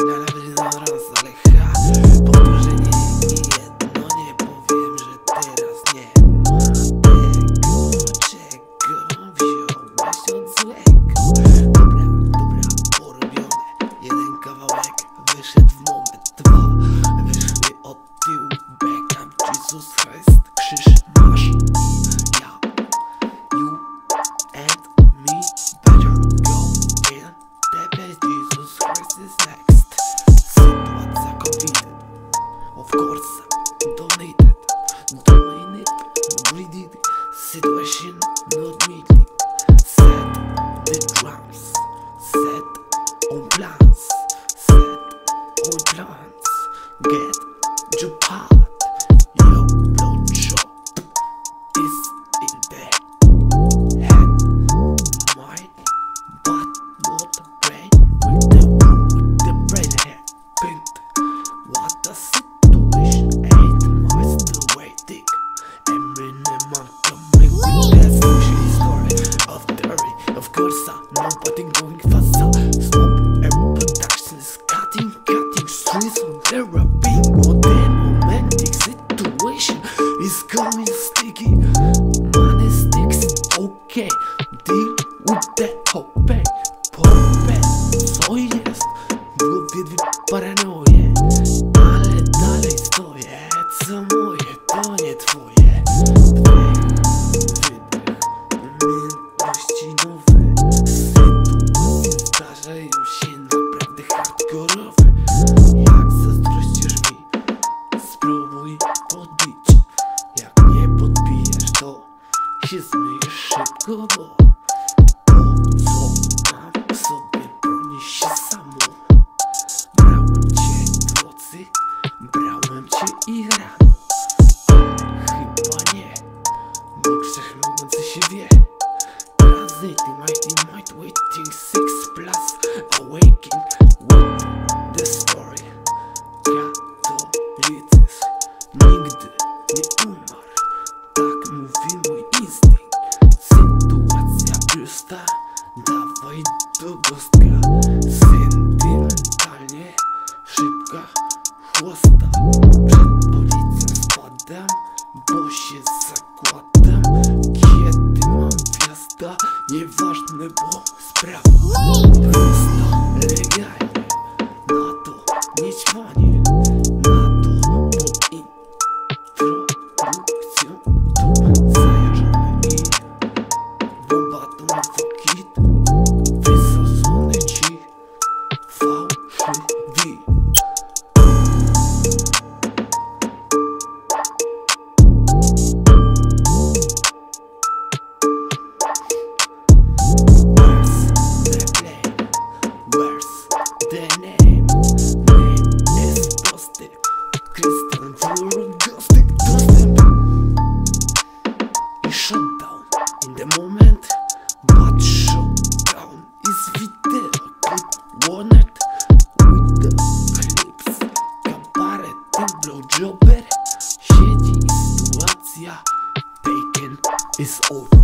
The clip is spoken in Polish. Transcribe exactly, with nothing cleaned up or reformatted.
leży na raz, ale ha, powtórzenie nie jedno, nie powiem, że teraz nie ma tego, czego wziąłeś od złego. Dobra, dobra, porobione, jeden kawałek wyszedł w moment, dwa wyszły od tyłu, backup, Jesus Christ, krzyż masz. Ja, you and me better go in the place, Jesus Christ is next. Sytuacja COVID, of course, donated, donated, breeded, situation not meeting. Set the drums, set on plans, set on plans, get your part. Your blood shop is in the head, mind, but not brain. With the one with the brain happened. What a situation, eight months still waiting. Eminem are coming with that social story of theory. Of course, uh, nobody going faster. Stop and production is cutting, cutting streets on therapy. Modern romantic situation is going sticky. Money sticks, okay. Deal with the hope. Popę, co jest? W głowie dwie paranoje, ale dalej stoję. Co moje, to nie twoje. Wydech, umiejętności nowe. Sytuacje zdarzają się naprawdę hardkorowe. Jak zazdrościsz mi, spróbuj podbić. Jak nie podbijesz, to się zmyjesz szybko, bo to, co mam w sobie, broni się samo. Brałem cię w nocy, brałem cię i rano, ale chyba nie, bo wszechmogący się wie. Translating mighty might waiting six plus awaken with the story. Katolicyzm nigdy nie umarł, tak mówi mój instynkt. Sytuacja prosta, dawaj do gostka. Sentymentalnie, szybka chłosta. Przed policją spadam, bo się zakładam. Kiedy mam wjazda, nieważne, bo sprawa prosta, legalnie. Na to nie ćwanie, na to pod introdukcją tu zajarzony i bombatą fokit. Wysadzony ci fałszywi. Where's the name? Name is Dostęp. Krystian Wór, Dostęp, Dostęp. I shutdown in the moment, but shutdown is video clip wanted with the clips. Comparative blowjobber siedzi i sytuacja taken is over.